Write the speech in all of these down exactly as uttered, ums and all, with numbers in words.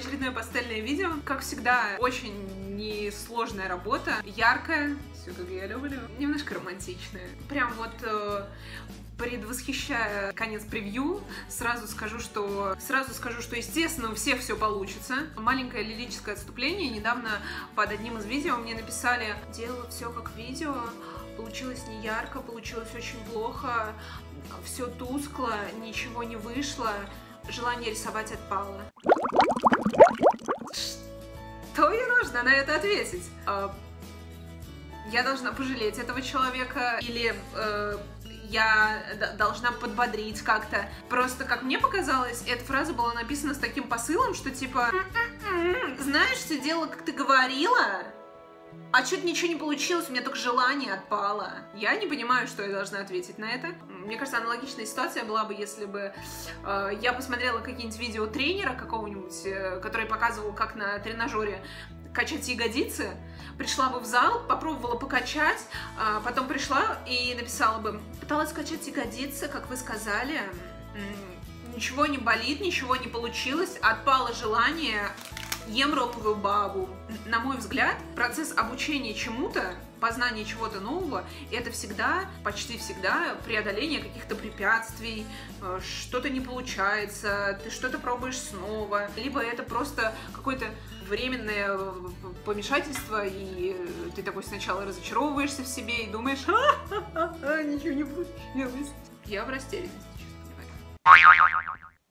очередное пастельное видео. Как всегда, очень несложная работа, яркая, все как я люблю, немножко романтичная. Прям вот э, предвосхищая конец превью, сразу скажу, что сразу скажу, что естественно у всех все получится. Маленькое лирическое отступление. Недавно под одним из видео мне написали: делала все как видео, получилось не ярко, получилось очень плохо, все тускло, ничего не вышло, желание рисовать отпало. Что мне нужно на это ответить? Я должна пожалеть этого человека или э, я должна подбодрить как-то? Просто, как мне показалось, эта фраза была написана с таким посылом, что типа: знаешь, все дело, как ты говорила, а что-то ничего не получилось, у меня только желание отпало. Я не понимаю, что я должна ответить на это. Мне кажется, аналогичная ситуация была бы, если бы э, я посмотрела какие-нибудь видео тренера какого-нибудь, э, который показывал, как на тренажере качать ягодицы, пришла бы в зал, попробовала покачать, э, потом пришла и написала бы: пыталась качать ягодицы, как вы сказали, ничего не болит, ничего не получилось, отпало желание, ем роковую бабу. На мой взгляд, процесс обучения чему-то, познание чего-то нового, это всегда, почти всегда преодоление каких-то препятствий, что-то не получается, ты что-то пробуешь снова, либо это просто какое-то временное помешательство, и ты такой сначала разочаровываешься в себе и думаешь: ха-ха-ха, ничего не получилось. Я в растерянности, честно говоря.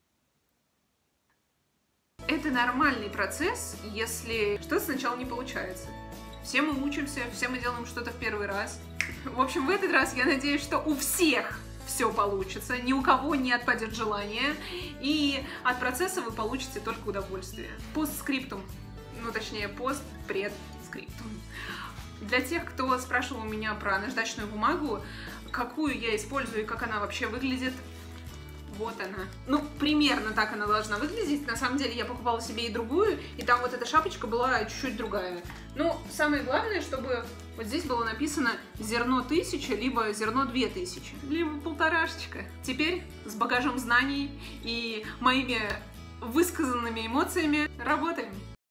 Это нормальный процесс, если что-то сначала не получается. Все мы учимся, все мы делаем что-то в первый раз. В общем, в этот раз я надеюсь, что у всех все получится, ни у кого не отпадет желание, и от процесса вы получите только удовольствие. Постскриптум, ну точнее пост-предскриптум. Для тех, кто спрашивал у меня про наждачную бумагу, какую я использую и как она вообще выглядит, вот она. Ну, примерно так она должна выглядеть. На самом деле я покупала себе и другую, и там вот эта шапочка была чуть-чуть другая. Ну, самое главное, чтобы вот здесь было написано зерно тысяча, либо зерно две тысячи, либо полторашечка. Теперь с багажом знаний и моими высказанными эмоциями работаем.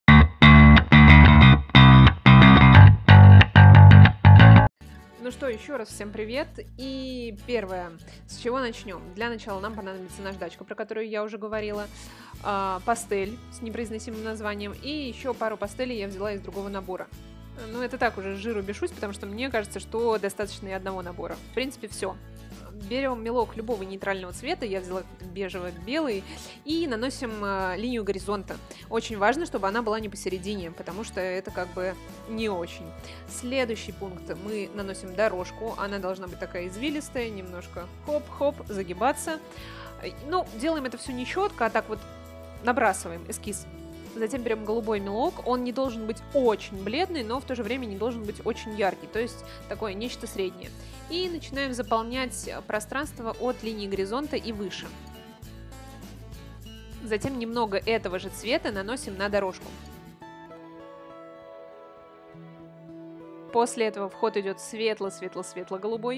Ну что, еще раз всем привет. И первое, с чего начнем? Для начала нам понадобится наждачка, про которую я уже говорила, э, пастель с непроизносимым названием, и еще пару пастелей я взяла из другого набора. Ну, это так, уже с жиру бешусь, потому что мне кажется, что достаточно и одного набора. В принципе, все. Берем мелок любого нейтрального цвета, я взяла бежево-белый, и наносим э, линию горизонта. Очень важно, чтобы она была не посередине, потому что это как бы не очень. Следующий пункт: мы наносим дорожку, она должна быть такая извилистая, немножко хоп-хоп, загибаться. Ну, делаем это все не четко, а так вот набрасываем эскиз. Затем берем голубой мелок, он не должен быть очень бледный, но в то же время не должен быть очень яркий, то есть такое нечто среднее. И начинаем заполнять пространство от линии горизонта и выше. Затем немного этого же цвета наносим на дорожку. После этого в ход идет светло-светло-светло-голубой.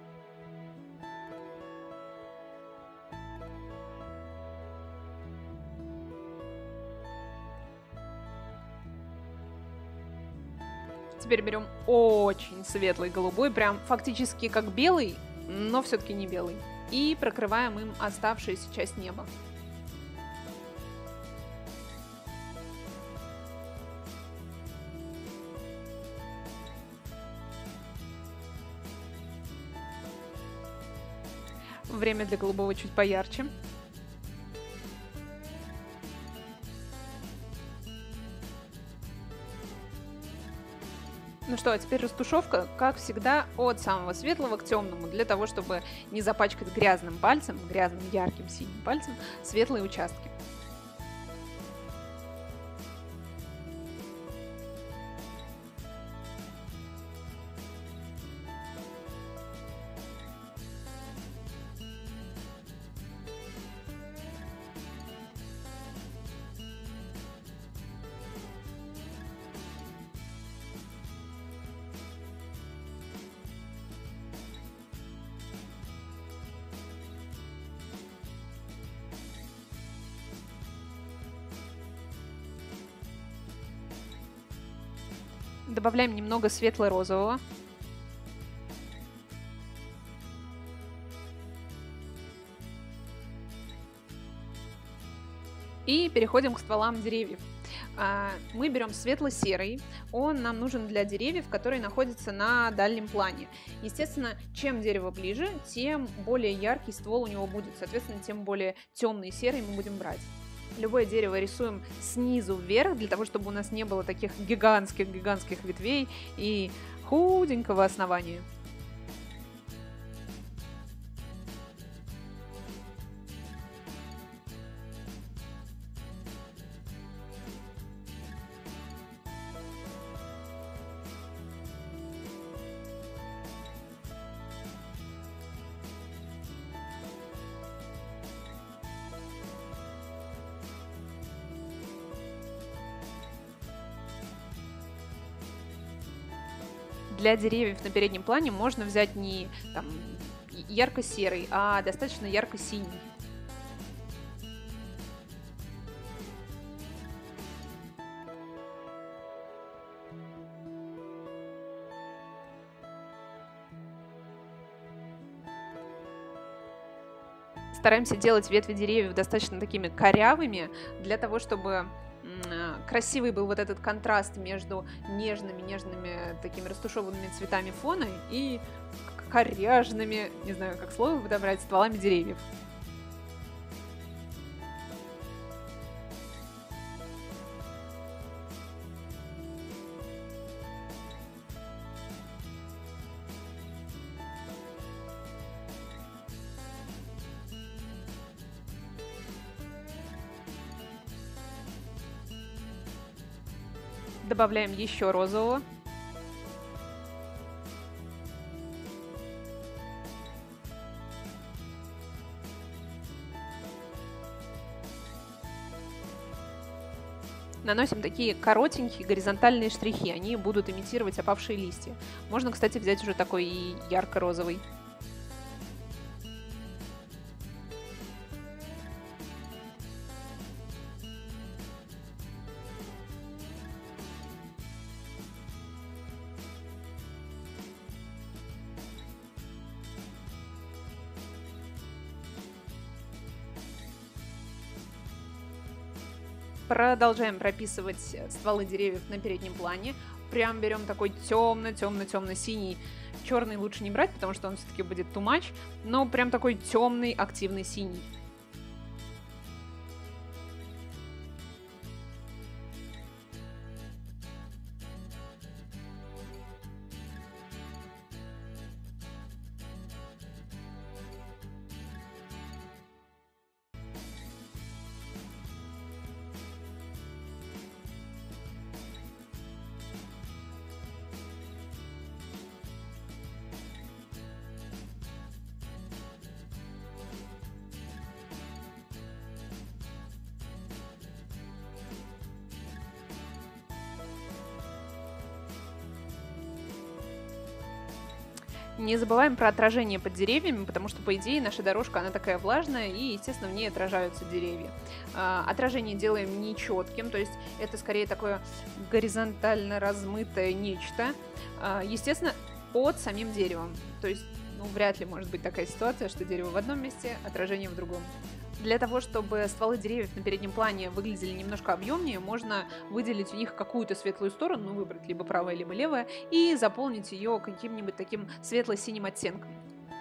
Теперь берем очень светлый голубой, прям фактически как белый, но все-таки не белый. И прокрываем им оставшуюся часть неба. Время для голубого чуть поярче. Ну что, а теперь растушевка, как всегда, от самого светлого к темному, для того, чтобы не запачкать грязным пальцем, грязным ярким синим пальцем, светлые участки. Добавляем немного светло-розового. И переходим к стволам деревьев. Мы берем светло-серый, он нам нужен для деревьев, которые находятся на дальнем плане. Естественно, чем дерево ближе, тем более яркий ствол у него будет, соответственно, тем более темный серый мы будем брать. Любое дерево рисуем снизу вверх, для того, чтобы у нас не было таких гигантских-гигантских ветвей и худенького основания. Для деревьев на переднем плане можно взять не там, ярко-серый, а достаточно ярко-синий. Стараемся делать ветви деревьев достаточно такими корявыми, для того, чтобы красивый был вот этот контраст между нежными-нежными такими растушеванными цветами фона и коряжными, не знаю, как слово подобрать, стволами деревьев. Добавляем еще розового. Наносим такие коротенькие горизонтальные штрихи, они будут имитировать опавшие листья. Можно, кстати, взять уже такой и ярко-розовый. Продолжаем прописывать стволы деревьев на переднем плане. Прям берем такой темно-темно-темно-синий. Черный лучше не брать, потому что он все-таки будет too much, но прям такой темный активный синий. Не забываем про отражение под деревьями, потому что, по идее, наша дорожка, она такая влажная, и, естественно, в ней отражаются деревья. А, отражение делаем нечетким, то есть это скорее такое горизонтально размытое нечто, а, естественно, под самим деревом. То есть, ну, вряд ли может быть такая ситуация, что дерево в одном месте, отражение в другом. Для того, чтобы стволы деревьев на переднем плане выглядели немножко объемнее, можно выделить у них какую-то светлую сторону, ну, выбрать либо правое, либо левое, и заполнить ее каким-нибудь таким светло-синим оттенком.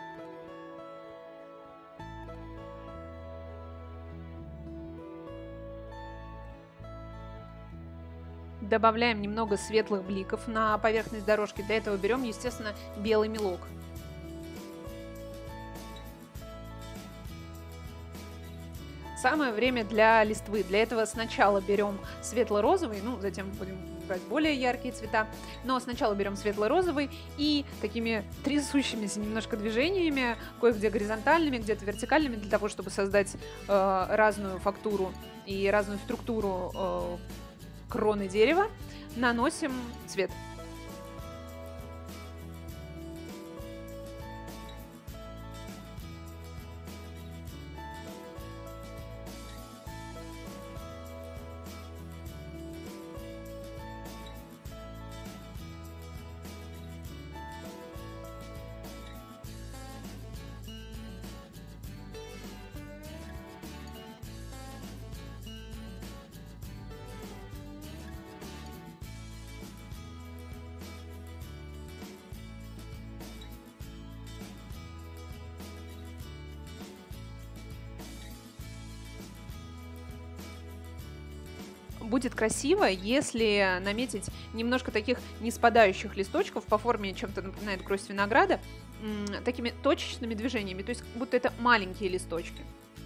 Добавляем немного светлых бликов на поверхность дорожки. Для этого берем, естественно, белый мелок. Самое время для листвы. Для этого сначала берем светло-розовый, ну, затем будем брать более яркие цвета, но сначала берем светло-розовый и такими трясущимися немножко движениями, кое-где горизонтальными, где-то вертикальными, для того, чтобы создать э, разную фактуру и разную структуру э, кроны дерева, наносим цвет. будет красиво, если наметить немножко таких неспадающих листочков по форме, чем-то напоминает гроздь винограда, такими точечными движениями, то есть как будто это маленькие листочки.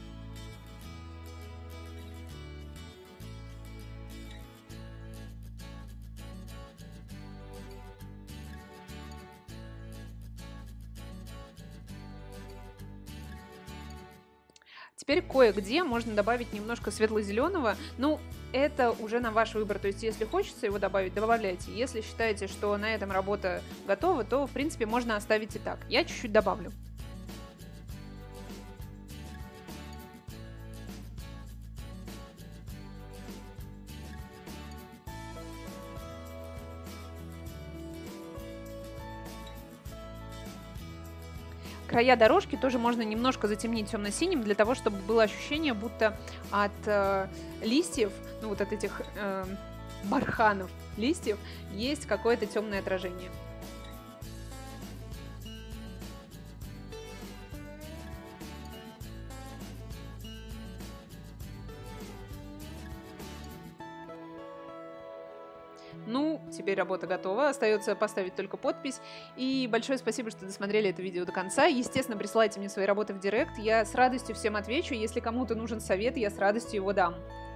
Теперь кое-где можно добавить немножко светло-зеленого. Ну, это уже на ваш выбор. То есть, если хочется его добавить, добавляйте. Если считаете, что на этом работа готова, то, в принципе, можно оставить и так. Я чуть-чуть добавлю. Края дорожки тоже можно немножко затемнить темно-синим, для того, чтобы было ощущение, будто от э, листьев, ну вот от этих э, барханов листьев, есть какое-то темное отражение. Ну, теперь работа готова, остается поставить только подпись. И большое спасибо, что досмотрели это видео до конца. Естественно, присылайте мне свои работы в директ, я с радостью всем отвечу. Если кому-то нужен совет, я с радостью его дам.